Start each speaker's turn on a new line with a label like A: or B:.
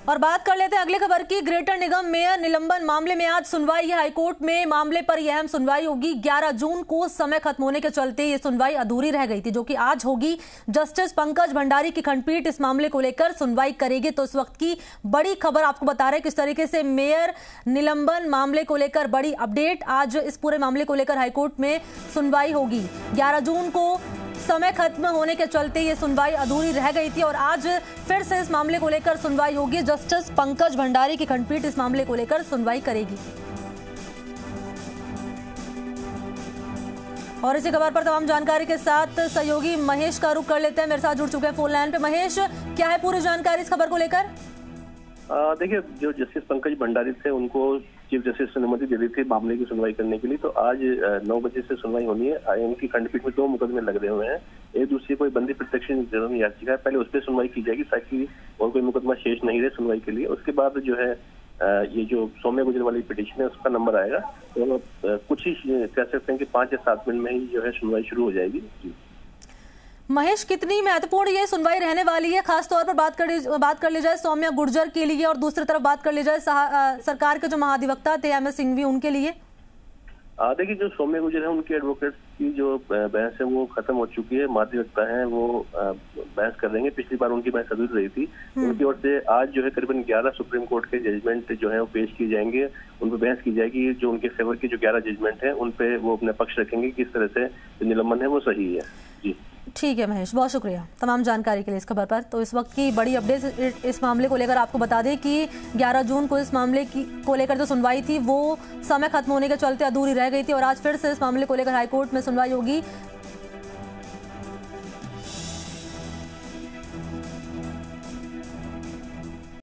A: और बात कर लेते हैं अगली खबर की। ग्रेटर निगम मेयर निलंबन मामले में आज सुनवाई है हाईकोर्ट में। मामले पर यह अहम सुनवाई होगी। 11 जून को समय खत्म होने के चलते ये सुनवाई अधूरी रह गई थी, जो कि आज होगी। जस्टिस पंकज भंडारी की खंडपीठ इस मामले को लेकर सुनवाई करेगी। तो इस वक्त की बड़ी खबर आपको बता रहे हैं किस तरीके से मेयर निलंबन मामले को लेकर बड़ी अपडेट। आज इस पूरे मामले को लेकर हाईकोर्ट में सुनवाई होगी। 11 जून को समय खत्म होने के चलते ये सुनवाई अधूरी रह गई थी और आज फिर से इस मामले को लेकर सुनवाई होगी। जस्टिस पंकज भंडारी की खंडपीठ इस मामले को लेकर सुनवाई करेगी। और इसी खबर पर तमाम जानकारी के साथ सहयोगी महेश का रुख कर लेते हैं। मेरे साथ जुड़ चुके हैं फोन लाइन पे। महेश, क्या है पूरी जानकारी इस खबर को लेकर?
B: देखिए, जो जस्टिस पंकज भंडारी थे उनको चीफ जस्टिस ने अनुमति दे दी थी मामले की सुनवाई करने के लिए। तो आज 9 बजे से सुनवाई होनी है। उनकी खंडपीठ में 2 मुकदमे लग रहे हुए हैं। एक दूसरी कोई बंदी प्रत्यक्ष याचिका है, पहले उस पर सुनवाई की जाएगी ताकि और कोई मुकदमा शेष नहीं रहे सुनवाई के लिए। उसके बाद जो है ये जो सौम्य गुजर वाली पिटीशन है उसका नंबर आएगा। तो कुछ ही कह सकते हैं कि 5 या 7 मिनट में ही जो है सुनवाई शुरू हो जाएगी।
A: महेश, कितनी महत्वपूर्ण ये सुनवाई रहने वाली है? खास तौर पर बात कर ली जाए सौम्या गुर्जर के लिए और दूसरी तरफ बात कर ली जाए सरकार के जो महाधिवक्ता थे MS सिंघवी, उनके लिए।
B: देखिए, जो सौम्या गुर्जर है उनके एडवोकेट की जो बहस है वो खत्म हो चुकी है। महाधिवक्ता है वो बहस कर देंगे। पिछली बार उनकी बहस अधूरी रही थी। उनकी ओर से आज जो है करीबन 11 सुप्रीम कोर्ट के जजमेंट जो है वो पेश किए जाएंगे। उन पर बहस की जाएगी। जो उनके फेवर की जो 11 जजमेंट है उन पे वो अपने पक्ष रखेंगे। किस तरह से जो निलंबन है वो सही है। जी
A: ठीक है महेश, बहुत शुक्रिया तमाम जानकारी के लिए इस खबर पर। तो इस वक्त की बड़ी अपडेट इस मामले को लेकर आपको बता दें कि 11 जून को इस मामले को लेकर जो सुनवाई थी वो समय खत्म होने के चलते अधूरी रह गई थी और आज फिर से इस मामले को लेकर हाईकोर्ट में सुनवाई होगी।